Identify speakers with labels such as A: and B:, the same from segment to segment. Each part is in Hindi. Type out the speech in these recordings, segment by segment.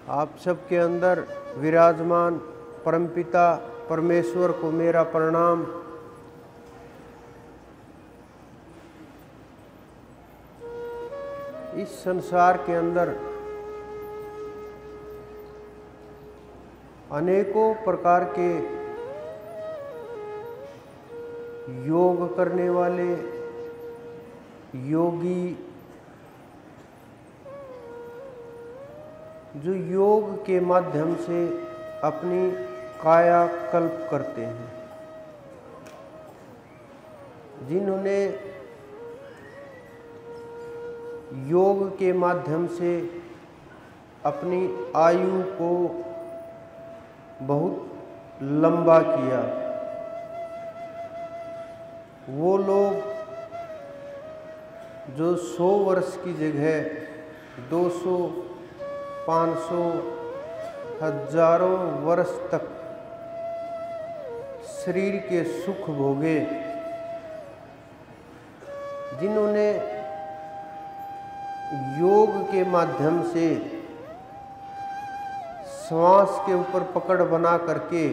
A: आप सबके अंदर विराजमान परमपिता परमेश्वर को मेरा प्रणाम। इस संसार के अंदर अनेकों प्रकार के योग करने वाले योगी जो योग के माध्यम से अपनी कायाकल्प करते हैं, जिन्होंने योग के माध्यम से अपनी आयु को बहुत लंबा किया, वो लोग जो 100 वर्ष की जगह 200, 500, हजारों वर्ष तक शरीर के सुख भोगे, जिन्होंने योग के माध्यम से श्वास के ऊपर पकड़ बना करके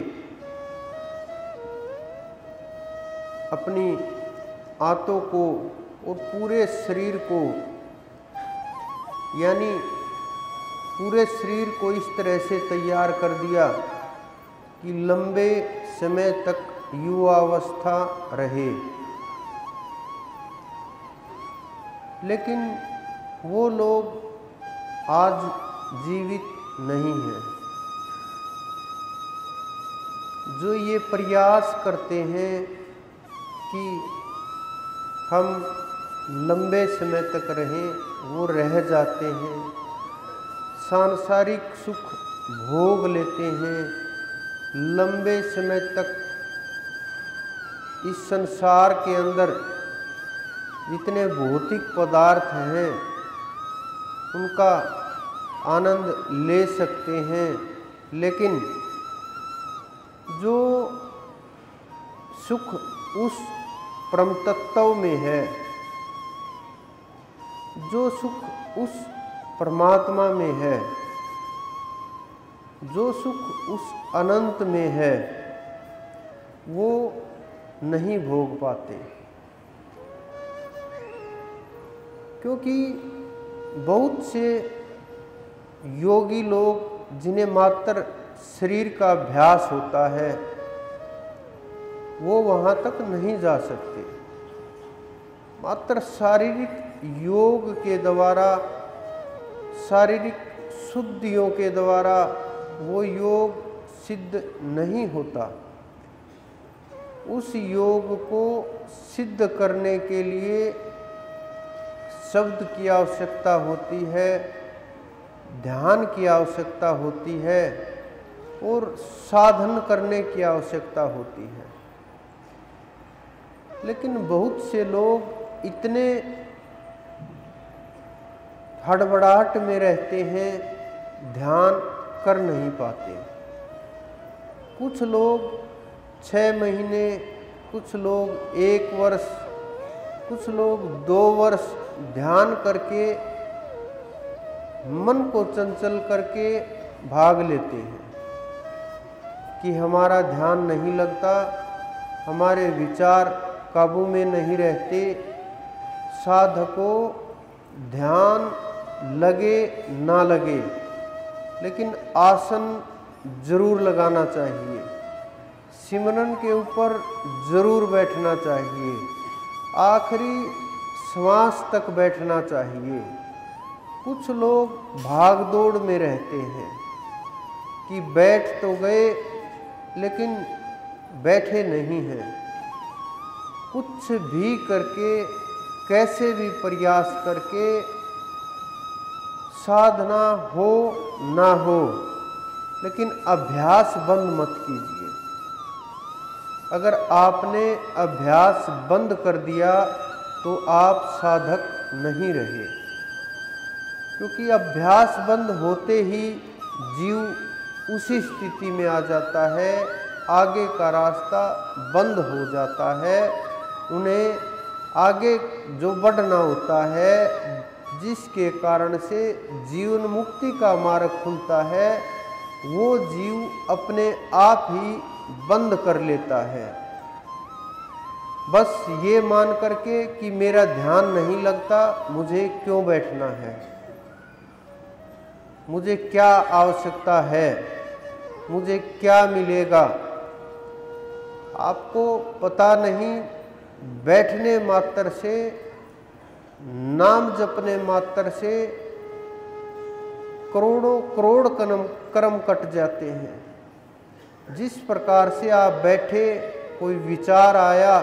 A: अपनी आंतों को और पूरे शरीर को, यानी पूरे शरीर को इस तरह से तैयार कर दिया कि लंबे समय तक युवावस्था रहे। लेकिन वो लोग आज जीवित नहीं हैं। जो ये प्रयास करते हैं कि हम लंबे समय तक रहें, वो रह जाते हैं, सांसारिक सुख भोग लेते हैं, लंबे समय तक इस संसार के अंदर जितने भौतिक पदार्थ हैं उनका आनंद ले सकते हैं। लेकिन जो सुख उस परम तत्व में है, जो सुख उस परमात्मा में है, जो सुख उस अनंत में है, वो नहीं भोग पाते। क्योंकि बहुत से योगी लोग जिन्हें मात्र शरीर का अभ्यास होता है, वो वहाँ तक नहीं जा सकते। मात्र शारीरिक योग के द्वारा, शारीरिक शुद्धियों के द्वारा वो योग सिद्ध नहीं होता। उस योग को सिद्ध करने के लिए शब्द की आवश्यकता होती है, ध्यान की आवश्यकता होती है और साधन करने की आवश्यकता होती है। लेकिन बहुत से लोग इतने हड़बड़ाहट में रहते हैं, ध्यान कर नहीं पाते। कुछ लोग 6 महीने, कुछ लोग 1 वर्ष, कुछ लोग 2 वर्ष ध्यान करके मन को चंचल करके भाग लेते हैं कि हमारा ध्यान नहीं लगता, हमारे विचार काबू में नहीं रहते। साधकों ध्यान लगे ना लगे, लेकिन आसन जरूर लगाना चाहिए, सिमरन के ऊपर जरूर बैठना चाहिए, आखिरी श्वास तक बैठना चाहिए। कुछ लोग भाग दौड़ में रहते हैं कि बैठ तो गए लेकिन बैठे नहीं हैं। कुछ भी करके, कैसे भी प्रयास करके साधना हो ना हो, लेकिन अभ्यास बंद मत कीजिए। अगर आपने अभ्यास बंद कर दिया तो आप साधक नहीं रहे, क्योंकि अभ्यास बंद होते ही जीव उसी स्थिति में आ जाता है, आगे का रास्ता बंद हो जाता है, उन्हें आगे जो बढ़ना होता है, जिसके कारण से जीवन मुक्ति का मार्ग खुलता है, वो जीव अपने आप ही बंद कर लेता है। बस ये मान करके कि मेरा ध्यान नहीं लगता, मुझे क्यों बैठना है, मुझे क्या आवश्यकता है, मुझे क्या मिलेगा। आपको पता नहीं, बैठने मात्र से, नाम जपने मात्र से करोड़ों करोड़ कर्म कट जाते हैं। जिस प्रकार से आप बैठे, कोई विचार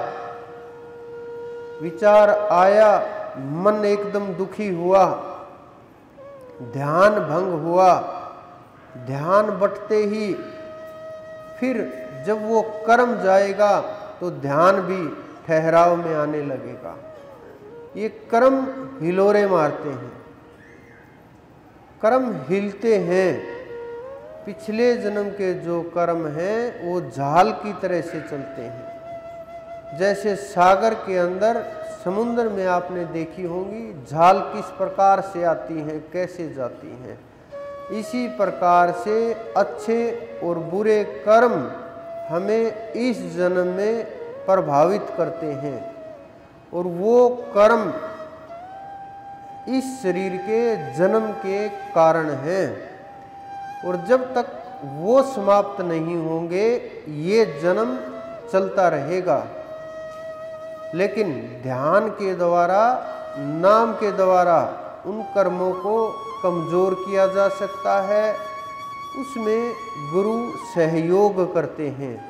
A: आया, मन एकदम दुखी हुआ, ध्यान भंग हुआ, ध्यान बटते ही फिर जब वो कर्म जाएगा तो ध्यान भी ठहराव में आने लगेगा। ये कर्म हिलोरे मारते हैं, कर्म हिलते हैं। पिछले जन्म के जो कर्म हैं वो झाल की तरह से चलते हैं। जैसे सागर के अंदर, समुद्र में आपने देखी होंगी झाल किस प्रकार से आती हैं, कैसे जाती हैं। इसी प्रकार से अच्छे और बुरे कर्म हमें इस जन्म में प्रभावित करते हैं, और वो कर्म इस शरीर के जन्म के कारण हैं। और जब तक वो समाप्त नहीं होंगे, ये जन्म चलता रहेगा। लेकिन ध्यान के द्वारा, नाम के द्वारा उन कर्मों को कमजोर किया जा सकता है। उसमें गुरु सहयोग करते हैं।